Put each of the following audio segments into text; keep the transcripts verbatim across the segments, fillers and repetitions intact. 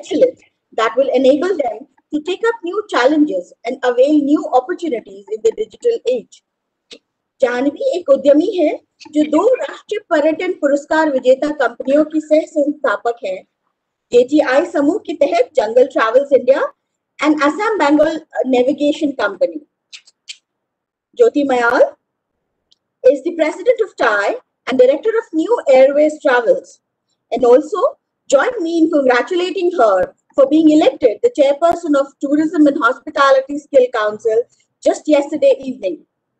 excellence that will enable them to take up new challenges and avail new opportunities in the digital age. Jahnavi एक उद्यमी है जो दो राष्ट्रीय पर्यटन पुरस्कार विजेता कंपनियों की सह संस्थापक है, जेटीआई समूह के तहत jungle travels India and Assam Bengal navigation company. Jyoti Mayal is the president of T I and director of New Airways Travels, and also join me in congratulating her for being elected the chairperson of Tourism and Hospitality Skill Council just yesterday evening.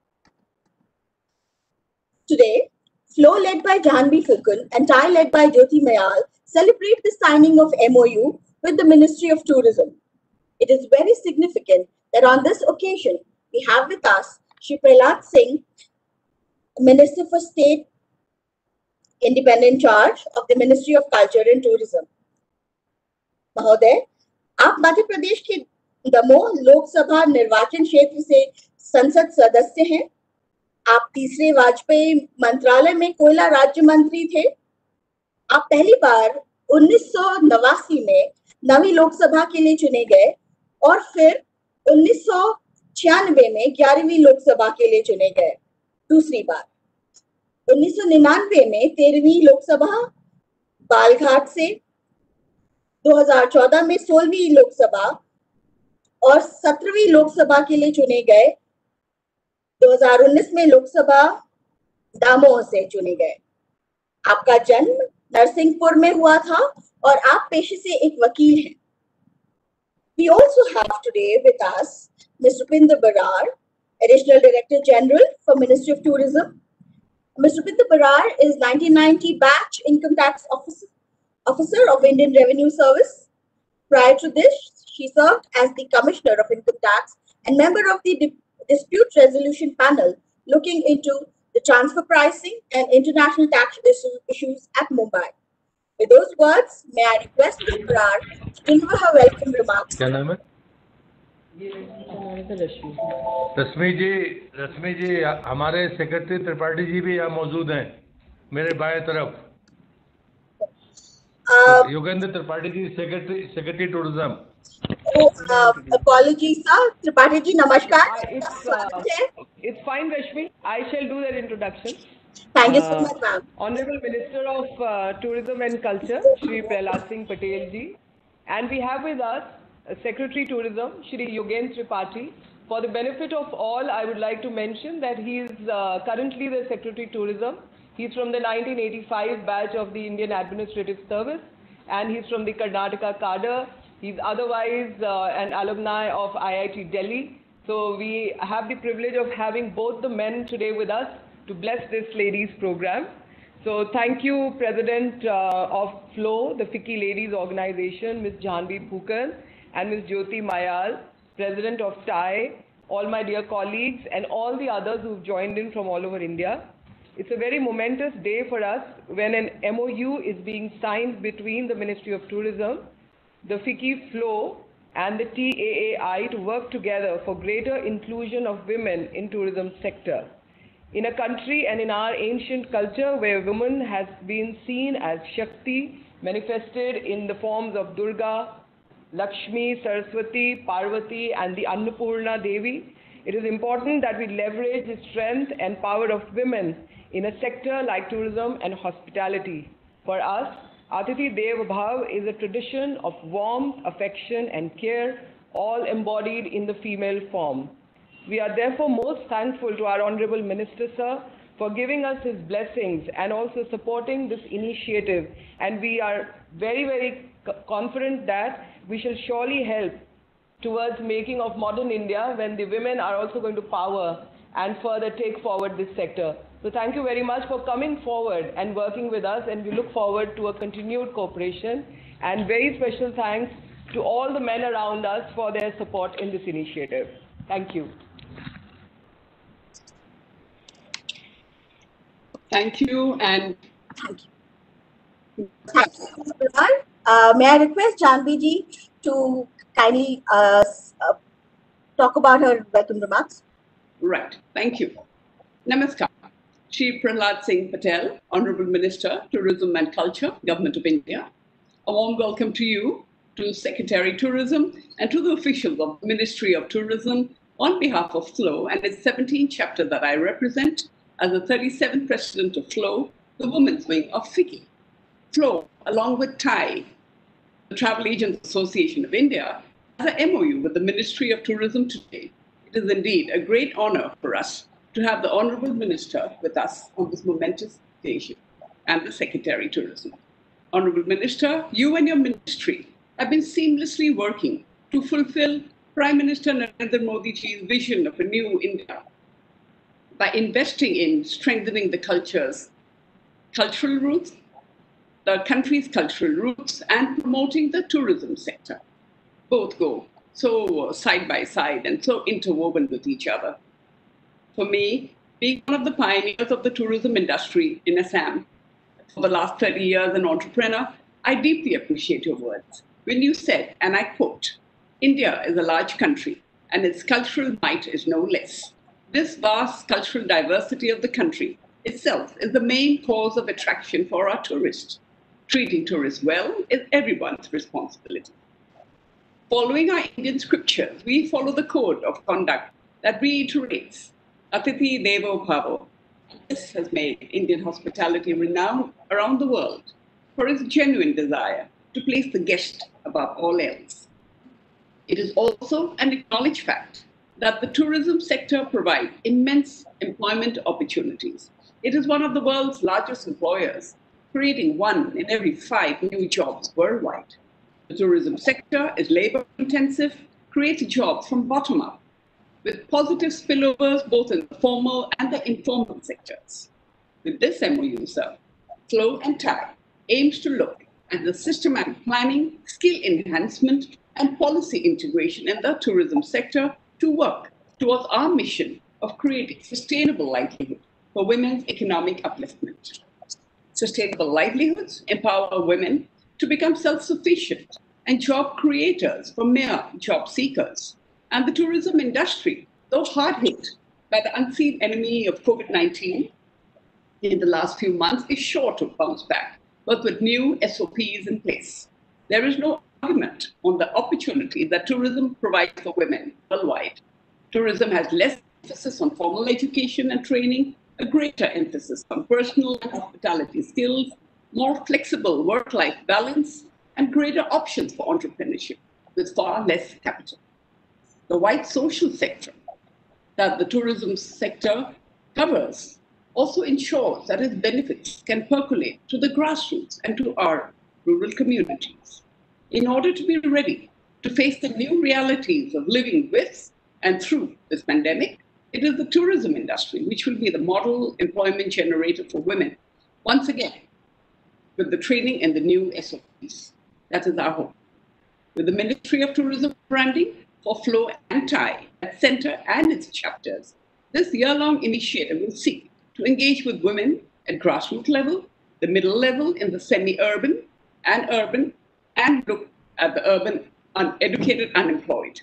Today, Flow led by Jahnvi Phukun and T I led by Jyoti Mayal celebrate the signing of M O U with the Ministry of Tourism. It is very significant that on this occasion, we have with us Shri Prahlad Singh, Minister for State Independent Charge of the Ministry of Culture and Tourism. महोदय, आप मध्य प्रदेश के दमोह लोकसभा निर्वाचन क्षेत्र से संसद सदस्य हैं. आप तीसरे वाजपेयी मंत्रालय में कोयला राज्य मंत्री थे. आप पहली बार उन्नीस सौ नवासी में नवी लोकसभा के लिए चुने गए और फिर उन्नीस सौ छियानवे में ग्यारहवीं लोकसभा के लिए चुने गए. दूसरी बार उन्नीस सौ निन्यानवे में तेरहवीं लोकसभा बालघाट से, दो हज़ार चौदह में सोलहवीं लोकसभा और सत्रहवीं लोकसभा के लिए चुने गए. दो हज़ार उन्नीस में लोकसभा दामोह से चुने गए. आपका जन्म नरसिंहपुर में हुआ था और आप पेशे से एक वकील हैं. We also have today with us Mister Rupinder Barar, Additional Director General for Ministry of Tourism. Mister Rupinder Barar is nineteen ninety batch Income Tax Officer, Officer of Indian Revenue Service. Prior to this, she served as the Commissioner of Income Tax and member of the Di- Dispute Resolution Panel looking into the transfer pricing and international tax issu- issues at Mumbai. With those words, may I request Miz Barar to deliver her welcome remarks. क्या नाम है? रश्मि जी, रश्मि जी, हमारे secretary Tripathi ji भी यहाँ मौजूद हैं मेरे बाएं तरफ. Uh, Yogendra Tripathi ji, secretary secretary tourism. oh, uh, apologies, sir. Tripathi ji, namaskar. Uh, it's, uh, it's fine, Rashmi. I shall do that introduction. Thank you so Uh, much, ma'am. Honorable Minister of uh, Tourism and Culture, Shri Prahlad Singh Patel ji, and we have with us uh, Secretary Tourism, Shri Yogendra Tripathi. For the benefit of all, I would like to mention that he is uh, currently the Secretary Tourism. He's from the nineteen eighty-five batch of the Indian Administrative Service, and he's from the Karnataka cadre. He's otherwise uh, an alumni of I I T Delhi. So we have the privilege of having both the men today with us to bless this ladies program. So thank you, President uh, of Flow, the FICCI Ladies Organization, Miz Jahnvi Phukun, and Miz Jyoti Mayal, President of T I, all my dear colleagues, and all the others who've joined in from all over India. It's a very momentous day for us when an M O U is being signed between the Ministry of Tourism, the FICCI Flow, and the T A A I to work together for greater inclusion of women in tourism sector. In a country and in our ancient culture where woman has been seen as Shakti, manifested in the forms of Durga, Lakshmi, Saraswati, Parvati, and the Annapurna Devi, it is important that we leverage the strength and power of women in a sector like tourism and hospitality. For us, Atithi Dev Bhav is a tradition of warmth, affection, and care, all embodied in the female form. We are therefore most thankful to our Honorable Minister, sir, for giving us his blessings and also supporting this initiative. And we are very, very confident that we shall surely help towards making of modern India when the women are also going to power and further take forward this sector. So thank you very much for coming forward and working with us, and we look forward to a continued cooperation. And very special thanks to all the men around us for their support in this initiative. Thank you. Thank you, and Thank you. Thank you, Miz Barar. Uh, may I request Jahnvi ji to kindly uh, s- uh, talk about her welcome remarks? right, thank you. Namaskar. Shri Prahlad Singh Patel, Honorable Minister, Tourism and Culture, Government of India. A warm welcome to you to Secretary Tourism, and to the officials of the Ministry of Tourism on behalf of FLOW and its seventeenth chapter that I represent as the thirty-seventh president of FLOW, the women's wing of FICCI. FLOW, along with T A I, the Travel Agents Association of India, has an M O U with the Ministry of Tourism today. It is indeed a great honor for us to have the Honorable Minister with us on this momentous occasion, and the Secretary Tourism. Honorable Minister, you and your ministry have been seamlessly working to fulfill Prime Minister Narendra Modi's vision of a new India by investing in strengthening the culture's cultural roots, the country's cultural roots, and promoting the tourism sector. Both go so side by side and so interwoven with each other. For me, being one of the pioneers of the tourism industry in Assam for the last thirty years, an entrepreneur, I deeply appreciate your words when you said, and I quote, "India is a large country and its cultural might is no less. This vast cultural diversity of the country itself is the main cause of attraction for our tourists. Treating tourists well is everyone's responsibility." Following our Indian scriptures, we follow the code of conduct that reiterates Atithi Devo Bhavo. This has made Indian hospitality renowned around the world for its genuine desire to place the guest above all else. It is also an acknowledged fact that the tourism sector provides immense employment opportunities. It is one of the world's largest employers, creating one in every five new jobs worldwide. The tourism sector is labor intensive, creates jobs from bottom up, with positive spillovers both in the formal and the informal sectors. With this M O U, sir, FLOW and T A I aims to look at the systematic planning, skill enhancement, and policy integration in the tourism sector to work towards our mission of creating sustainable livelihood for women's economic upliftment. Sustainable livelihoods empower women to become self-sufficient and job creators for mere job seekers. And the tourism industry, though hard hit by the unseen enemy of COVID nineteen in the last few months, is sure to bounce back, but with new S O Ps in place. There is no argument on the opportunity that tourism provides for women worldwide. Tourism has less emphasis on formal education and training, a greater emphasis on personal and hospitality skills, more flexible work-life balance, and greater options for entrepreneurship with far less capital. The wide social sector that the tourism sector covers also ensures that its benefits can percolate to the grassroots and to our rural communities. In order to be ready to face the new realities of living with and through this pandemic, it is the tourism industry which will be the model employment generator for women, once again, with the training and the new S O Ps. That is our hope. With the Ministry of Tourism branding for FLOW and T A I at center and its chapters, this year-long initiative will seek to engage with women at grassroots level, the middle level in the semi-urban and urban, and look at the urban uneducated unemployed.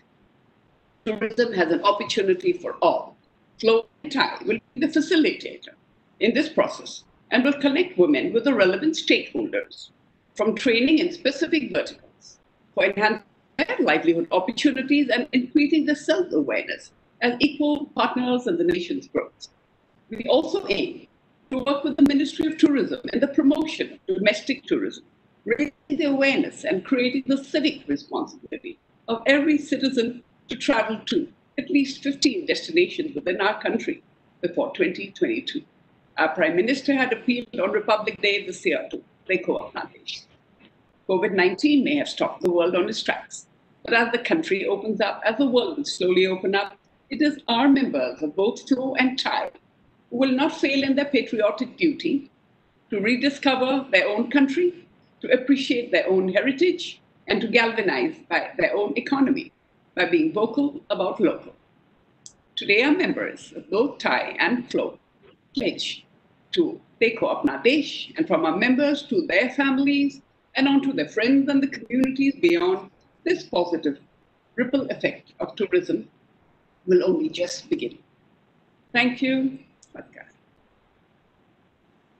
Tourism has an opportunity for all. FLOW and T A I will be the facilitator in this process and will connect women with the relevant stakeholders, from training in specific verticals for enhancing their livelihood opportunities and increasing their self-awareness as equal partners in the nation's growth. We also aim to work with the Ministry of Tourism in the promotion of domestic tourism, raising the awareness and creating the civic responsibility of every citizen to travel to at least fifteen destinations within our country before twenty twenty-two. Our Prime Minister had appealed on Republic Day this year to Dekho Apna Desh. COVID nineteen may have stopped the world on its tracks, but as the country opens up, as the world will slowly open up, it is our members of both FLOW and T A I who will not fail in their patriotic duty to rediscover their own country, to appreciate their own heritage, and to galvanize by their own economy by being vocal about local. Today, our members of both T A I and FLOW pledge to Dekho Apna Desh, and from our members to their families and on to their friends and the communities beyond, this positive ripple effect of tourism will only just begin. Thank you. Namaskar.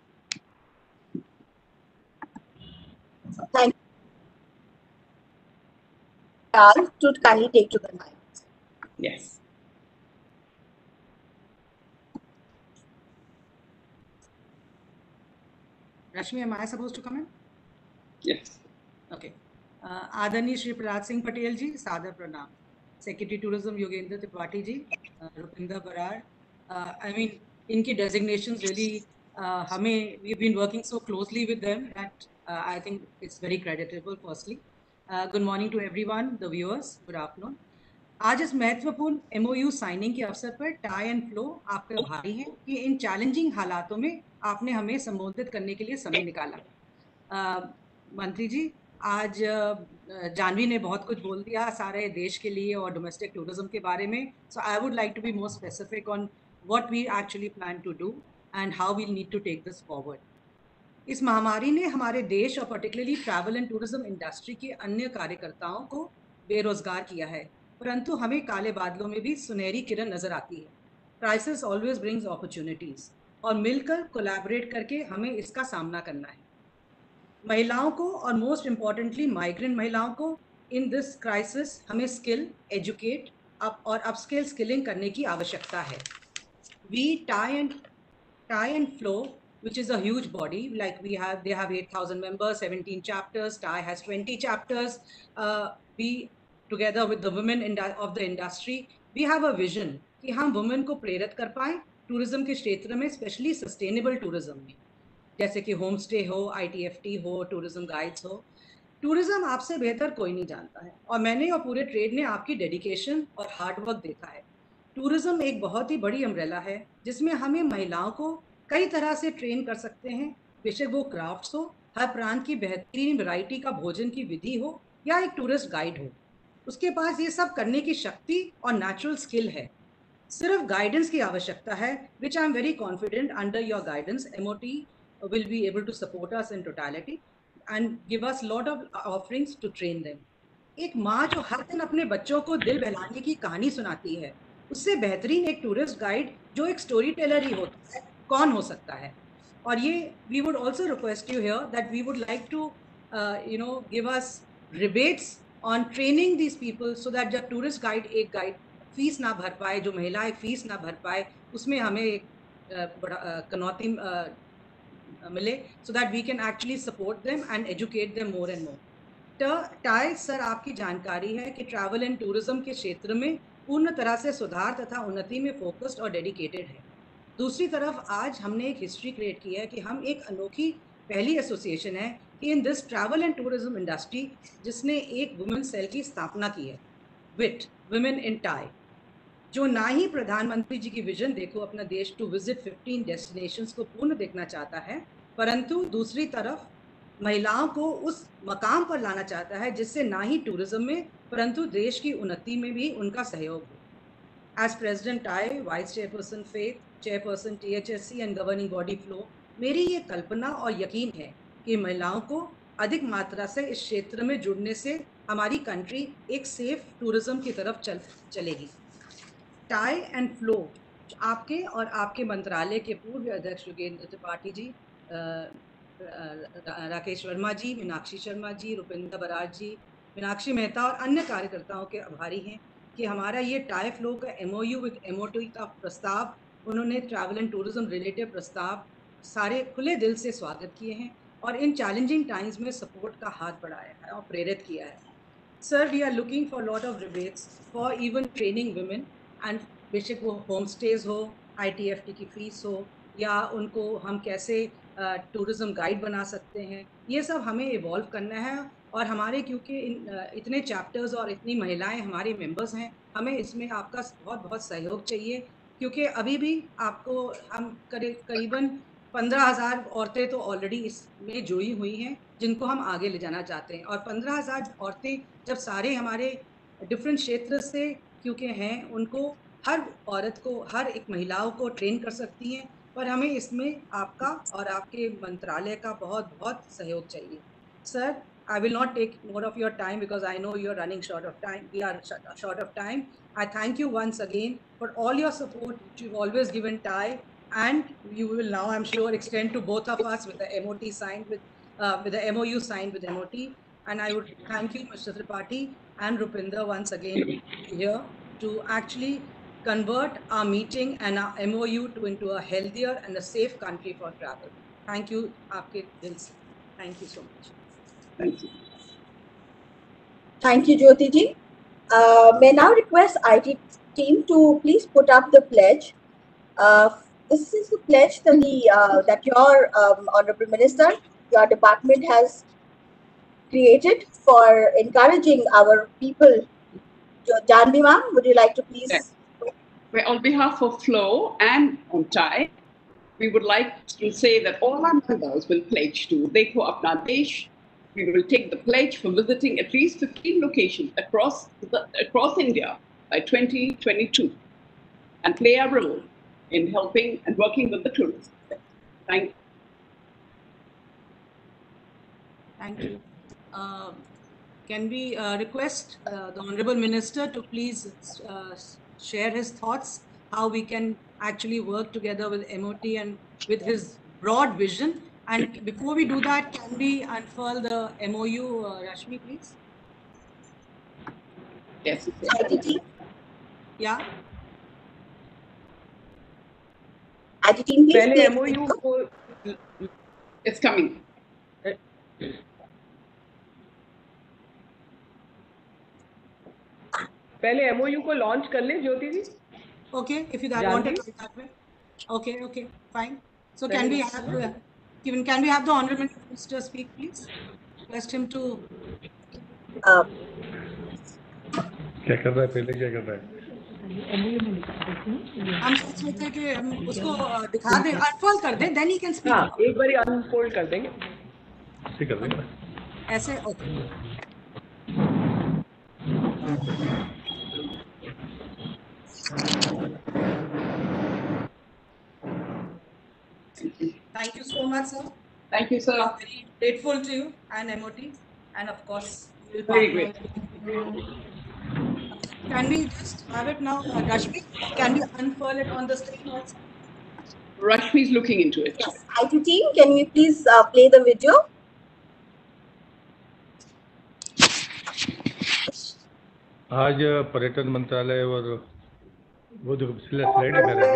Thank to kindly take to the mic. Yes. Rashmi, am I supposed to come in? Yes. Okay. Uh, Adani Shri Prahlad Singh Patel ji, Sadar Pranam. Secretary Tourism Yogendra Tripathi ji, uh, Rupinder Barar. Uh, I mean, inki designations really, uh, hame, we've been working so closely with them that uh, I think it's very creditable, firstly. Uh, good morning to everyone, the viewers. Good afternoon. आज इस महत्वपूर्ण MOU signing के अवसर पर tie and flow आपके आभारी हैं कि इन चैलेंजिंग हालातों में आपने हमें संबोधित करने के लिए समय निकाला। uh, मंत्री जी, आज जानवी ने बहुत कुछ बोल दिया सारे देश के लिए और डोमेस्टिक टूरिज्म के बारे में, so I would like to be more specific on what we actually plan to do and how we need to take this forward. इस महामारी ने हमारे देश और particularly travel and tourism industry के अन्य कार्यकर्ताओं को बेरोजगार किया है, परंतु हमें काले बादलों में भी सुनहरी किरण नजर आती है। क्राइसिस ऑलवेज ब्रिंग्स अपॉर्चुनिटीज और मिलकर कोलैबोरेट करके हमें इसका सामना करना है। महिलाओं को और मोस्ट इम्पॉर्टेंटली माइग्रेंट महिलाओं को इन दिस क्राइसिस हमें स्किल, एजुकेट अप और अपस्किल स्किलिंग करने की आवश्यकता है। We tie and tie and flow, which is a huge body, like we have, they have eight thousand members, seventeen chapters, T I has twenty chapters. Uh, we, together with the women in of the industry, we have a vision कि हम women को प्रेरित कर पाएं tourism के क्षेत्र में, specially sustainable tourism में, जैसे कि होम स्टे हो, आई टी एफ टी हो, टूरिज्म गाइड्स हो। टूरिज्म आपसे बेहतर कोई नहीं जानता है और मैंने और पूरे ट्रेड ने आपकी डेडिकेशन और हार्डवर्क देखा है। टूरिज्म एक बहुत ही बड़ी अम्ब्रेला है जिसमें हमें महिलाओं को कई तरह से ट्रेन कर सकते हैं, बेशक वो क्राफ्ट्स हो, हर प्रांत की बेहतरीन वैरायटी का भोजन की विधि हो या एक टूरिस्ट गाइड हो, उसके पास ये सब करने की शक्ति और नेचुरल स्किल है। सिर्फ गाइडेंस की आवश्यकता है, which I am very confident under your guidance MOT will be able to support us in totality and give us lot of offerings to train them. एक माँ जो हर दिन अपने बच्चों को दिल बहलाने की कहानी सुनाती है, उससे बेहतरीन एक टूरिस्ट गाइड जो एक स्टोरी टेलर ही होता है कौन हो सकता है। और ये we would also request you here that we would like to uh, you know give us rebates on training these people so that जब टूरिस्ट गाइड एक गाइड फीस ना भर पाए, जो महिला एक फीस ना भर पाए, उसमें हमें एक uh, बड़ा कनौती uh, मिले, so that we can actually support them and educate them more and more. Tie sir, आपकी जानकारी है कि ट्रैवल एंड टूरिज्म के क्षेत्र में पूर्ण तरह से सुधार तथा उन्नति में फोकस्ड और डेडिकेटेड है। दूसरी तरफ आज हमने एक हिस्ट्री क्रिएट की है कि हम एक अनोखी पहली एसोसिएशन है कि in this travel and tourism industry जिसने एक वुमेन सेल की स्थापना की है, विट वुमेन इन टाई, जो ना ही प्रधानमंत्री जी की विजन देखो अपना देश टू विजिट फिफ्टीन डेस्टिनेशंस को पूर्ण देखना चाहता है, परंतु दूसरी तरफ महिलाओं को उस मकाम पर लाना चाहता है जिससे ना ही टूरिज्म में परंतु देश की उन्नति में भी उनका सहयोग हो। As president tie, vice chairperson faith, chairperson T H S C and governing body flow, मेरी ये कल्पना और यकीन है कि महिलाओं को अधिक मात्रा से इस क्षेत्र में जुड़ने से हमारी कंट्री एक सेफ टूरिज्म की तरफ चल चलेगी। टाई एंड फ्लो आपके और आपके मंत्रालय के पूर्व अध्यक्ष योगेंद्र त्रिपाठी जी, राकेश वर्मा जी, मीनाक्षी शर्मा जी, रुपिंदर बरार जी, मीनाक्षी मेहता और अन्य कार्यकर्ताओं के आभारी हैं कि हमारा ये टाई फ्लो का एमओयू विद एमओटी का प्रस्ताव, उन्होंने ट्रैवल एंड टूरिज्म रिलेटेड प्रस्ताव सारे खुले दिल से स्वागत किए हैं और इन चैलेंजिंग टाइम्स में सपोर्ट का हाथ बढ़ाया है और प्रेरित किया है। Sir, we are looking for lot of rebates for even training women and बेशक वो होम स्टेज हो, आई टी एफ टी की फीस हो या उनको हम कैसे टूरिज्म uh, गाइड बना सकते हैं, ये सब हमें इवॉल्व करना है। और हमारे क्योंकि इन, uh, इतने चैप्टर्स और इतनी महिलाएं हमारे मेंबर्स हैं, हमें इसमें आपका बहुत बहुत सहयोग चाहिए, क्योंकि अभी भी आपको हम करीबन पंद्रह हज़ार औरतें तो ऑलरेडी इसमें जुड़ी हुई हैं जिनको हम आगे ले जाना चाहते हैं। और पंद्रह हज़ार औरतें जब सारे हमारे डिफरेंट क्षेत्र से क्योंकि हैं, उनको हर औरत को, हर एक महिलाओं को ट्रेन कर सकती हैं, पर हमें इसमें आपका और आपके मंत्रालय का बहुत बहुत सहयोग चाहिए। Sir, I will not take more of your time because I know you're running short of time. We are short of time. I thank you once again for all your support which you've always given T I, and you will now, I'm sure, extend to both of us with the M O T signed with, uh, with the M O U signed with M O T. And I would thank you, Mister Tripathi and Rupinder, once again here to actually convert our meeting and our M O U to into a healthier and a safe country for travel. Thank you, Aapke Dil Se. Thank you so much. Thank you. Thank you, Jyoti ji. Uh, may now request I T team to please put up the pledge. Uh, this is the pledge that the uh, that your um, Honorable Minister, your department has created for encouraging our people. Janvi ma'am, would you like to please? Yes. Well, on behalf of Flow and on T I E, we would like to say that all our members will pledge to Dekho Apna Desh. We will take the pledge for visiting at least fifteen locations across, the, across India by twenty twenty-two and play a role in helping and working with the tourists. Thank you. Thank you. Uh, can we uh, request uh, the Honorable Minister to please uh, share his thoughts, how we can actually work together with M O T and with his broad vision? And before we do that, can we unfurl the M O U, uh, Rashmi, please? Yes. I T team, Yeah. I T team, please. पहले please. M O U को It's coming. पहले M O U को launch कर ले ज्योति जी. Okay, if you that want to do that way. Okay, okay, fine. So can we have uh, given can we have the Honorable Minister speak, please? Request him to. Uh, क्या कर रहा है पहले क्या कर रहा है हम सोच रहे थे कि हम उसको uh, दिखा दें, unfold कर दें, then he can speak. हाँ, एक बारी unfold कर देंगे. ऐसे कर देंगे ना ऐसे okay. Thank you so much, sir. Thank you, sir. We are very grateful to you and M O T, and of course, we'll Very partner. Can we just have it now, uh, Rashmi? Can we unfurl it on the screen also? Rashmi is looking into it. yes, I T team, can we please uh, play the video? आज पर्यटन मंत्रालय और वो जो पिछले slide में रहेंगे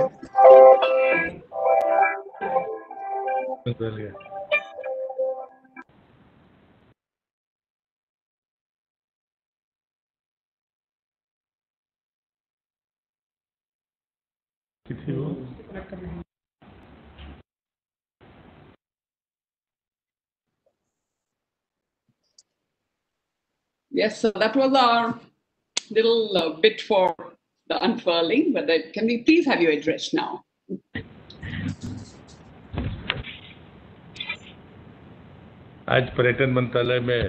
किसी वो Yes, so that was our little uh, bit for the unfurling, but that, can we please have your address now? आज पर्यटन मंत्रालय में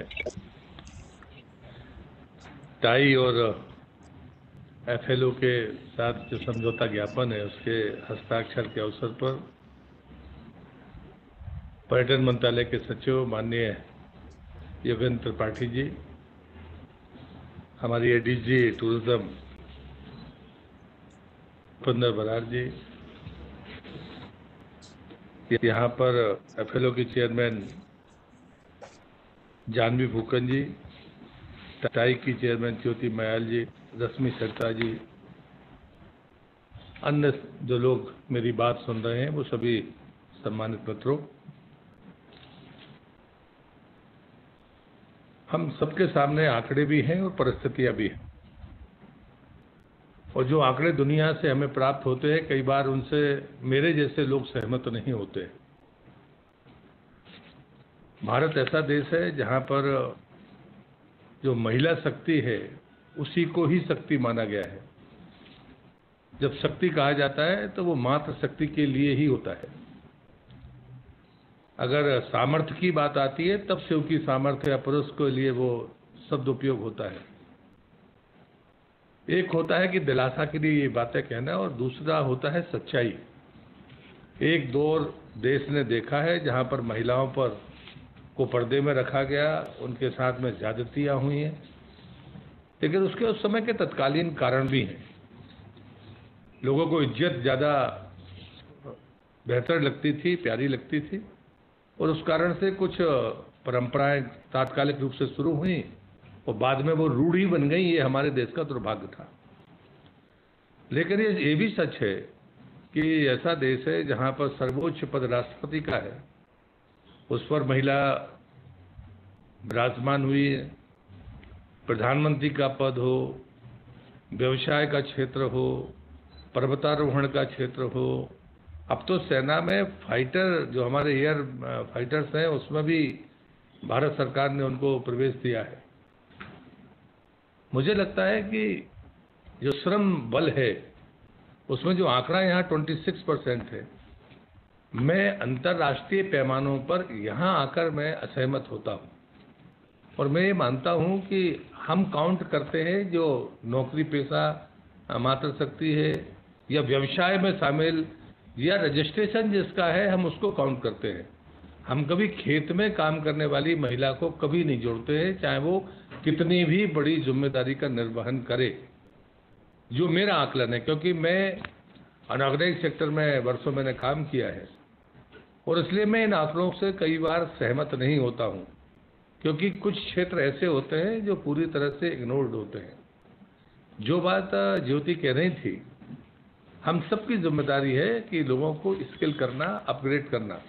टाई और एफ एल ओ के साथ जो समझौता ज्ञापन है उसके हस्ताक्षर के अवसर पर पर्यटन मंत्रालय के सचिव माननीय योगेंद्र त्रिपाठी जी, हमारी एडीजी टूरिज्म रुपिंदर बरार जी, यहाँ पर एफ एल ओ की चेयरमैन जानवी फूकन जी, टाई की चेयरमैन ज्योति मयाल जी, रश्मि शर्मा जी, अन्य जो लोग मेरी बात सुन रहे हैं वो सभी सम्मानित मित्रों, हम सबके सामने आंकड़े भी हैं और परिस्थितियां भी हैं और जो आंकड़े दुनिया से हमें प्राप्त होते हैं कई बार उनसे मेरे जैसे लोग सहमत नहीं होते। भारत ऐसा देश है जहां पर जो महिला शक्ति है उसी को ही शक्ति माना गया है। जब शक्ति कहा जाता है तो वो मात्र शक्ति के लिए ही होता है। अगर सामर्थ्य की बात आती है तब शिव की सामर्थ्य या पुरुष के लिए वो शब्द उपयोग होता है। एक होता है कि दिलासा के लिए ये बातें कहना और दूसरा होता है सच्चाई। एक दौर देश ने देखा है जहां पर महिलाओं पर को पर्दे में रखा गया, उनके साथ में ज्यादतियां हुई हैं, लेकिन उसके उस समय के तत्कालीन कारण भी हैं। लोगों को इज्जत ज़्यादा बेहतर लगती थी, प्यारी लगती थी और उस कारण से कुछ परंपराएं तात्कालिक रूप से शुरू हुई और बाद में वो रूढ़ी बन गई, ये हमारे देश का दुर्भाग्य था। लेकिन ये ये भी सच है कि ऐसा देश है जहाँ पर सर्वोच्च पद राष्ट्रपति का है, उस पर महिला विराजमान हुई है। प्रधानमंत्री का पद हो, व्यवसाय का क्षेत्र हो, पर्वतारोहण का क्षेत्र हो, अब तो सेना में फाइटर, जो हमारे एयर फाइटर्स हैं, उसमें भी भारत सरकार ने उनको प्रवेश दिया है। मुझे लगता है कि जो श्रम बल है उसमें जो आंकड़ा यहाँ छब्बीस परसेंट है, मैं अंतर्राष्ट्रीय पैमानों पर यहाँ आकर मैं असहमत होता हूँ। और मैं ये मानता हूँ कि हम काउंट करते हैं जो नौकरी पेशा मातृशक्ति है या व्यवसाय में शामिल या रजिस्ट्रेशन जिसका है, हम उसको काउंट करते हैं। हम कभी खेत में काम करने वाली महिला को कभी नहीं जोड़ते हैं, चाहे वो कितनी भी बड़ी जिम्मेदारी का निर्वहन करे, जो मेरा आकलन है। क्योंकि मैं अनऑर्गेनाइज्ड सेक्टर में वर्षों मैंने काम किया है और इसलिए मैं इन आंकड़ों से कई बार सहमत नहीं होता हूँ, क्योंकि कुछ क्षेत्र ऐसे होते हैं जो पूरी तरह से इग्नोर्ड होते हैं। जो बात ज्योति कह रही थी, हम सबकी जिम्मेदारी है कि लोगों को स्किल करना, अपग्रेड करना,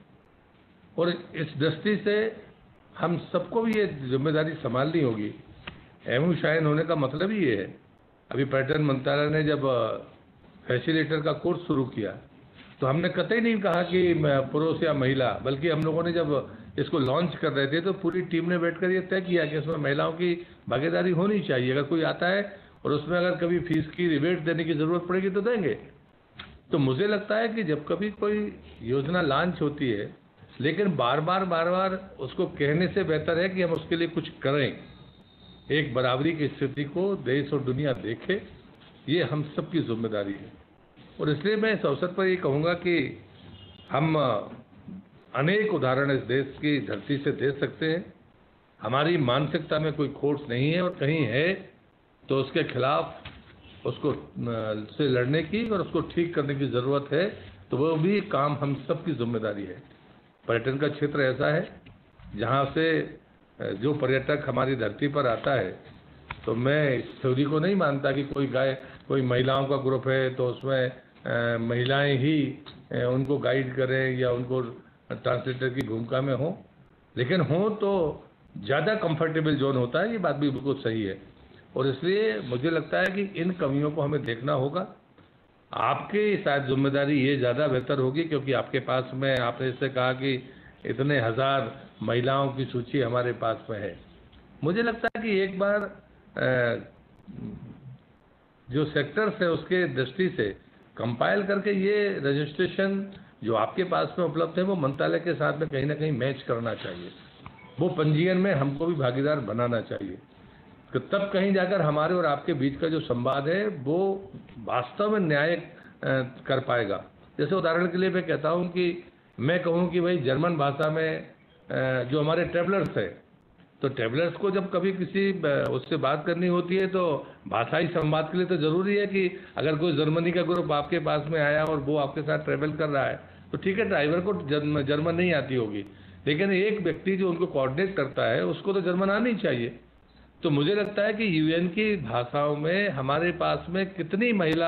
और इस दृष्टि से हम सबको भी ये जिम्मेदारी संभालनी होगी। एमयू शाइन होने का मतलब ही ये है। अभी पर्यटन मंत्रालय ने जब फैसिलिटेटर का कोर्स शुरू किया तो हमने कतई नहीं कहा कि पुरुष या महिला, बल्कि हम लोगों ने जब इसको लॉन्च कर रहे थे तो पूरी टीम ने बैठकर ये तय किया कि इसमें महिलाओं की भागीदारी होनी चाहिए। अगर कोई आता है और उसमें अगर कभी फीस की रिबेट देने की ज़रूरत पड़ेगी तो देंगे। तो मुझे लगता है कि जब कभी कोई योजना लॉन्च होती है, लेकिन बार बार बार बार उसको कहने से बेहतर है कि हम उसके लिए कुछ करें। एक बराबरी की स्थिति को देश और दुनिया देखे, ये हम सबकी जिम्मेदारी है। और इसलिए मैं इस अवसर पर ये कहूँगा कि हम अनेक उदाहरण इस देश की धरती से दे सकते हैं। हमारी मानसिकता में कोई खोट नहीं है, और कहीं है तो उसके खिलाफ उसको से लड़ने की और उसको ठीक करने की ज़रूरत है। तो वो भी काम हम सबकी जिम्मेदारी है। पर्यटन का क्षेत्र ऐसा है जहाँ से जो पर्यटक हमारी धरती पर आता है, तो मैं इस थ्योरी को नहीं मानता कि कोई गाय कोई महिलाओं का ग्रुप है तो उसमें आ, महिलाएं ही आ, उनको गाइड करें या उनको ट्रांसलेटर की भूमिका में हो। लेकिन हो तो ज़्यादा कंफर्टेबल जोन होता है, ये बात भी बिल्कुल सही है। और इसलिए मुझे लगता है कि इन कमियों को हमें देखना होगा। आपकी शायद जिम्मेदारी ये ज़्यादा बेहतर होगी, क्योंकि आपके पास में, आपने इससे कहा कि इतने हज़ार महिलाओं की सूची हमारे पास में है। मुझे लगता है कि एक बार जो सेक्टर्स है उसके दृष्टि से कंपाइल करके ये रजिस्ट्रेशन जो आपके पास में उपलब्ध है वो मंत्रालय के साथ में कहीं ना कहीं मैच करना चाहिए। वो पंजीयन में हमको भी भागीदार बनाना चाहिए, तो तब कहीं जाकर हमारे और आपके बीच का जो संवाद है वो वास्तव में न्याय कर पाएगा। जैसे उदाहरण के लिए मैं कहता हूँ कि मैं कहूँ कि भाई जर्मन भाषा में जो हमारे ट्रैवलर्स है, तो ट्रैवलर्स को जब कभी किसी उससे बात करनी होती है तो भाषाई संवाद के लिए तो ज़रूरी है कि अगर कोई जर्मनी का ग्रुप आपके पास में आया और वो आपके साथ ट्रैवल कर रहा है तो ठीक है, ड्राइवर को जर्मन नहीं आती होगी, लेकिन एक व्यक्ति जो उनको कोऑर्डिनेट करता है उसको तो जर्मन आनी चाहिए। तो मुझे लगता है कि यूएन की भाषाओं में हमारे पास में कितनी महिला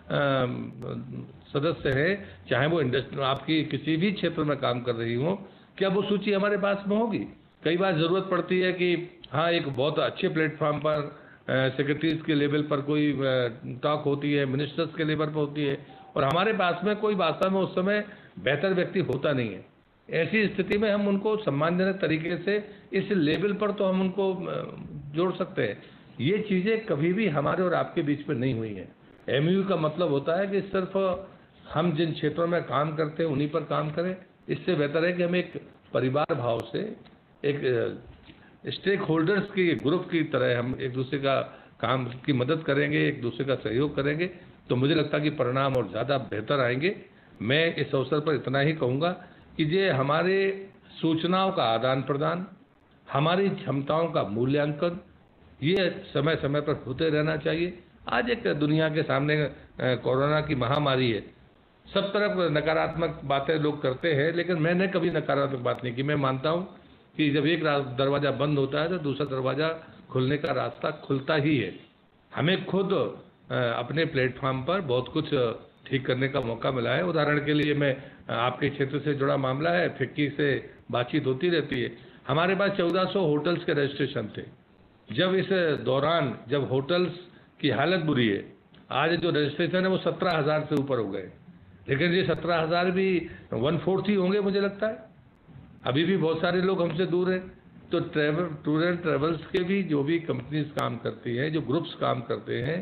सदस्य हैं, चाहे वो इंडस्ट्री आपकी किसी भी क्षेत्र में काम कर रही हो, क्या वो सूची हमारे पास में होगी? कई बार ज़रूरत पड़ती है कि हाँ, एक बहुत अच्छे प्लेटफॉर्म पर सेक्रेटरीज के लेवल पर कोई टॉक होती है, मिनिस्टर्स के लेवल पर होती है, और हमारे पास में कोई वास्तव में उस समय बेहतर व्यक्ति होता नहीं है। ऐसी स्थिति में हम उनको सम्मानजनक तरीके से इस लेवल पर तो हम उनको जोड़ सकते हैं। ये चीज़ें कभी भी हमारे और आपके बीच में नहीं हुई हैं। एमयू का मतलब होता है कि सिर्फ हम जिन क्षेत्रों में काम करते हैं उन्हीं पर काम करें। इससे बेहतर है कि हम एक परिवार भाव से, एक स्टेक होल्डर्स की ग्रुप की तरह हम एक दूसरे का काम की मदद करेंगे, एक दूसरे का सहयोग करेंगे, तो मुझे लगता है कि परिणाम और ज़्यादा बेहतर आएंगे। मैं इस अवसर पर इतना ही कहूँगा कि ये हमारे सूचनाओं का आदान प्रदान, हमारी क्षमताओं का मूल्यांकन, ये समय समय पर होते रहना चाहिए। आज एक दुनिया के सामने कोरोना की महामारी है, सब तरफ नकारात्मक बातें लोग करते हैं, लेकिन मैंने कभी नकारात्मक बात नहीं की। मैं मानता हूँ कि जब एक दरवाज़ा बंद होता है तो दूसरा दरवाज़ा खुलने का रास्ता खुलता ही है। हमें खुद अपने प्लेटफॉर्म पर बहुत कुछ ठीक करने का मौका मिला है। उदाहरण के लिए मैं आपके क्षेत्र से जुड़ा मामला है, फिक्की से बातचीत होती रहती है। हमारे पास चौदह सौ होटल्स के रजिस्ट्रेशन थे। जब इस दौरान जब होटल्स की हालत बुरी है, आज जो रजिस्ट्रेशन है वो सत्रह हज़ार से ऊपर हो गए, लेकिन ये सत्रह हज़ार भी वन फोर्थ ही होंगे मुझे लगता है। अभी भी बहुत सारे लोग हमसे दूर हैं। तो ट्रैवल टूर एंड ट्रेवल्स के भी जो भी कंपनीज काम करती हैं, जो ग्रुप्स काम करते हैं,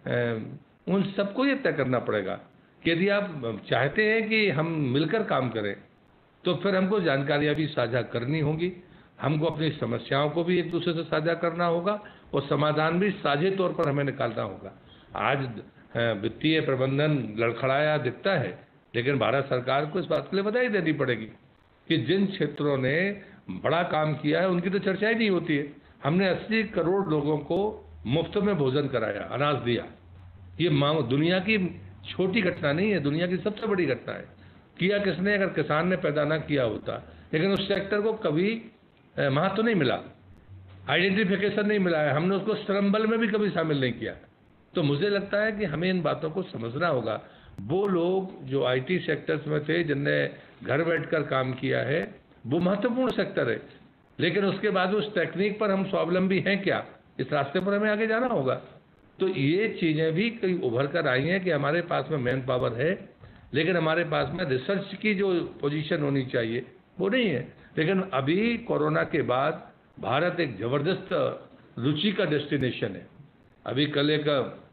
उन सबको ये तय करना पड़ेगा कि यदि आप चाहते हैं कि हम मिलकर काम करें तो फिर हमको जानकारियाँ भी साझा करनी होगी, हमको अपनी समस्याओं को भी एक दूसरे से साझा करना होगा और समाधान भी साझे तौर पर हमें निकालना होगा। आज वित्तीय प्रबंधन लड़खड़ाया दिखता है, लेकिन भारत सरकार को इस बात के लिए बधाई देनी पड़ेगी कि जिन क्षेत्रों ने बड़ा काम किया है उनकी तो चर्चा ही नहीं होती है। हमने अस्सी करोड़ लोगों को मुफ्त में भोजन कराया, अनाज दिया। ये मांग दुनिया की छोटी घटना नहीं है, दुनिया की सबसे बड़ी घटना है। किया किसने? अगर किसान ने पैदा ना किया होता, लेकिन उस सेक्टर को कभी महत्व तो नहीं मिला, आइडेंटिफिकेशन नहीं मिला है, हमने उसको श्रम बल में भी कभी शामिल नहीं किया। तो मुझे लगता है कि हमें इन बातों को समझना होगा। वो लोग जो आईटी सेक्टर्स में थे, जिनने घर बैठकर काम किया है, वो महत्वपूर्ण सेक्टर है, लेकिन उसके बाद उस टेक्निक पर हम स्वावलंबी हैं क्या, इस रास्ते पर हमें आगे जाना होगा। तो ये चीज़ें भी कई उभर कर आई हैं कि हमारे पास में मैन पावर है, लेकिन हमारे पास में रिसर्च की जो पोजीशन होनी चाहिए वो नहीं है। लेकिन अभी कोरोना के बाद भारत एक ज़बरदस्त रुचि का डेस्टिनेशन है। अभी कल एक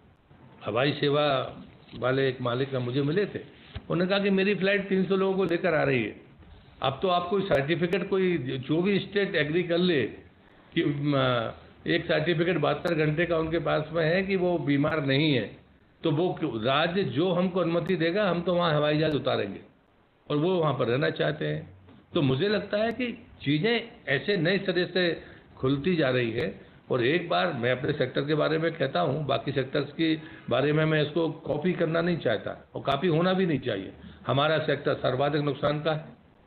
हवाई सेवा वाले एक मालिक मुझे मिले थे, उन्होंने कहा कि मेरी फ़्लाइट तीन सौ लोगों को लेकर आ रही है। अब तो आप कोई सर्टिफिकेट, कोई जो भी स्टेट एग्री कर ले कि एक सर्टिफिकेट बहत्तर घंटे का उनके पास में है कि वो बीमार नहीं है, तो वो राज्य जो हमको अनुमति देगा हम तो वहाँ हवाई जहाज उतारेंगे, और वो वहाँ पर रहना चाहते हैं। तो मुझे लगता है कि चीज़ें ऐसे नए सिरे से खुलती जा रही है। और एक बार मैं अपने सेक्टर के बारे में कहता हूँ, बाकी सेक्टर्स के बारे में मैं इसको कॉपी करना नहीं चाहता और कॉपी होना भी नहीं चाहिए। हमारा सेक्टर सर्वाधिक नुकसान का है,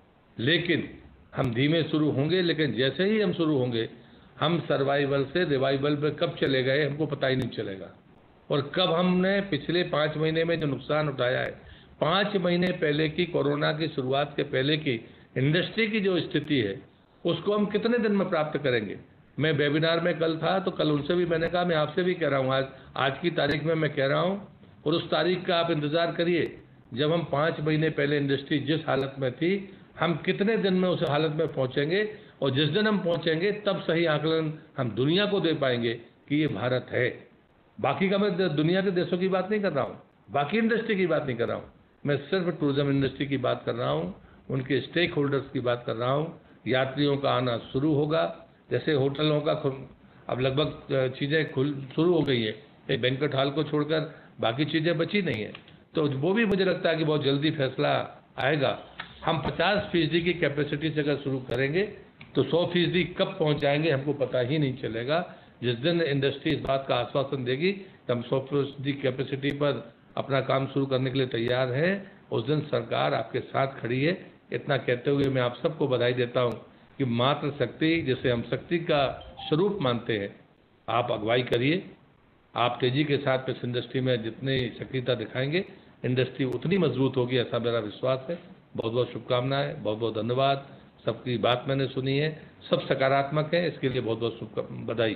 लेकिन हम धीमे शुरू होंगे, लेकिन जैसे ही हम शुरू होंगे, हम सर्वाइवल से रिवाइवल पे कब चले गए हमको पता ही नहीं चलेगा। और कब हमने पिछले पाँच महीने में जो नुकसान उठाया है, पाँच महीने पहले की कोरोना की शुरुआत के पहले की इंडस्ट्री की जो स्थिति है, उसको हम कितने दिन में प्राप्त करेंगे। मैं वेबिनार में कल था, तो कल उनसे भी मैंने कहा, मैं आपसे भी कह रहा हूँ, आज आज की तारीख में मैं कह रहा हूँ, और उस तारीख का आप इंतज़ार करिए जब हम पाँच महीने पहले इंडस्ट्री जिस हालत में थी, हम कितने दिन में उस हालत में पहुँचेंगे। और जिस दिन हम पहुँचेंगे तब सही आकलन हम दुनिया को दे पाएंगे कि ये भारत है। बाकी का मैं दुनिया के देशों की बात नहीं कर रहा हूँ, बाकी इंडस्ट्री की बात नहीं कर रहा हूँ, मैं सिर्फ टूरिज्म इंडस्ट्री की बात कर रहा हूँ, उनके स्टेक होल्डर्स की बात कर रहा हूँ। यात्रियों का आना शुरू होगा, जैसे होटलों का अब लगभग चीज़ें खुल शुरू हो गई है, एक बैंक्वेट हॉल को छोड़कर बाकी चीज़ें बची नहीं है। तो वो भी मुझे लगता है कि बहुत जल्दी फैसला आएगा। हम पचास फीसदी की कैपेसिटी से अगर शुरू करेंगे तो सौ फीसदी कब पहुँच जाएंगे हमको पता ही नहीं चलेगा। जिस दिन इंडस्ट्री इस बात का आश्वासन देगी कि हम सौ फीसदी कैपेसिटी पर अपना काम शुरू करने के लिए तैयार हैं, उस दिन सरकार आपके साथ खड़ी है। इतना कहते हुए मैं आप सबको बधाई देता हूँ कि मात्र शक्ति, जिसे हम शक्ति का स्वरूप मानते हैं, आप अगुवाई करिए। आप तेजी के साथ इस इंडस्ट्री में जितनी सक्रियता दिखाएंगे, इंडस्ट्री उतनी मजबूत होगी, ऐसा मेरा विश्वास है। बहुत बहुत शुभकामनाएं, बहुत बहुत धन्यवाद। सबकी बात मैंने सुनी है, सब सकारात्मक है, इसके लिए बहुत बहुत शुभ बधाई।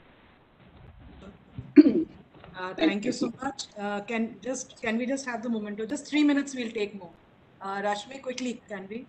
Uh, thank you so much. Uh, can just can we just have the memento? Just three minutes. We'll take more. Uh, Rashmi, quickly, can we?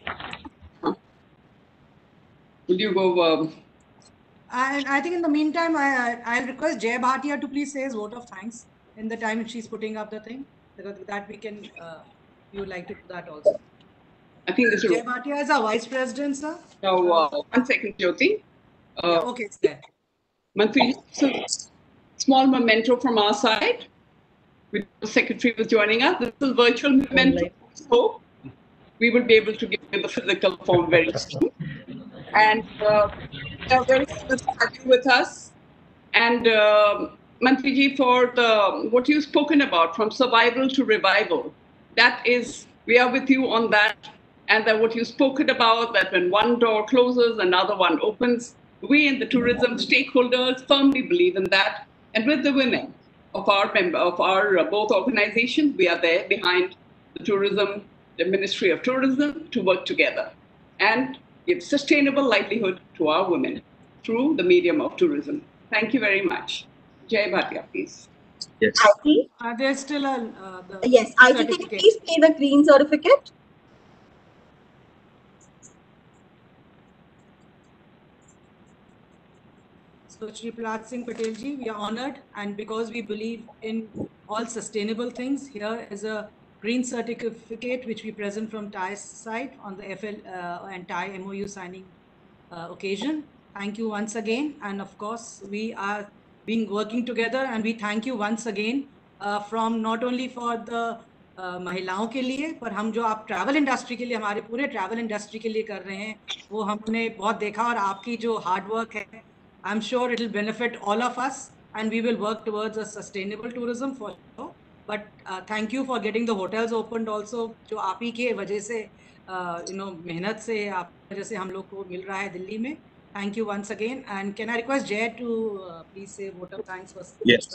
Will you go? Um... And I think in the meantime, I I'll request Jay Bhatia to please say his vote of thanks in the time she's putting up the thing, because that we can. Uh, you would like to do that also. I think this is Jay Bhatia is our vice president, sir. No, uh, one second, Jyoti. Uh, yeah, okay, it's there. Mantri, so small memento from our side. With the secretary was joining us. This is virtual memento. So we will be able to give you the physical form very soon. And uh, they are very good to have you with us. And uh, Mantriji, for the what you've spoken about, from survival to revival, that is, we are with you on that. and that what you spoken about, that when one door closes, another one opens. We in the tourism stakeholders firmly believe in that. And with the women of our member of our uh, both organizations, we are there behind the tourism, the Ministry of Tourism, to work together and give sustainable livelihood to our women through the medium of tourism. Thank you very much. Jai Bhatia, please. Yes. I T? Uh, there's still a uh, the Yes, I T, can you certificate. please play the green certificate? So Shri Prahlad Singh Patel ji, we are honored, and because we believe in all sustainable things, here is a green certificate which we present from T A I's side on the F L uh, and T A I M O U signing uh, occasion. Thank you once again, and of course we are being working together, and we thank you once again uh, from not only for the uh, महिलाओं के लिए, पर हम जो आप travel industry के लिए, हमारे पूरे ट्रैवल इंडस्ट्री के लिए कर रहे हैं, वो हमने बहुत देखा, और आपकी जो हार्ड वर्क है, I'm sure it will benefit all of us, and we will work towards a sustainable tourism for sure. But uh, thank you for getting the hotels opened also, जो आप ही के वजह से uh, you know मेहनत से आप वजह से हम लोग को मिल रहा है दिल्ली में. Thank you once again, and can I request Jay to uh, please say vote of thanks for. Yes.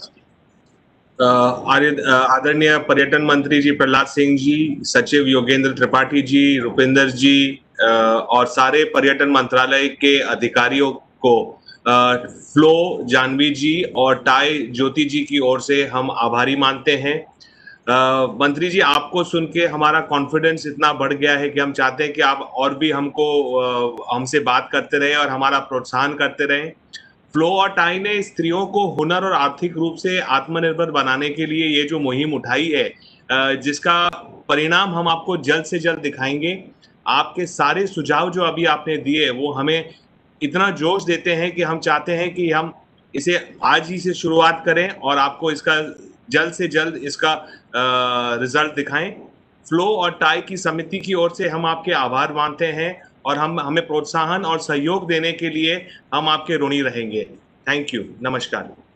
आदरणीय पर्यटन मंत्री जी प्रहलाद सिंह जी, सचिव योगेंद्र त्रिपाठी जी, रुपिंदर जी और सारे पर्यटन मंत्रालय के अधिकारियों को फ्लो जानवी जी और टाई ज्योति जी की ओर से हम आभारी मानते हैं। मंत्री जी, आपको सुन के हमारा कॉन्फिडेंस इतना बढ़ गया है कि हम चाहते हैं कि आप और भी हमको हमसे बात करते रहे और हमारा प्रोत्साहन करते रहे। फ्लो और टाई ने स्त्रियों को हुनर और आर्थिक रूप से आत्मनिर्भर बनाने के लिए ये जो मुहिम उठाई है, जिसका परिणाम हम आपको जल्द से जल्द दिखाएंगे। आपके सारे सुझाव जो अभी आपने दिए वो हमें इतना जोश देते हैं कि हम चाहते हैं कि हम इसे आज ही से शुरुआत करें और आपको इसका जल्द से जल्द इसका रिजल्ट दिखाएं। फ्लो और टाई की समिति की ओर से हम आपके आभार मानते हैं और हम हमें प्रोत्साहन और सहयोग देने के लिए हम आपके ऋणी रहेंगे। Thank you. नमस्कार।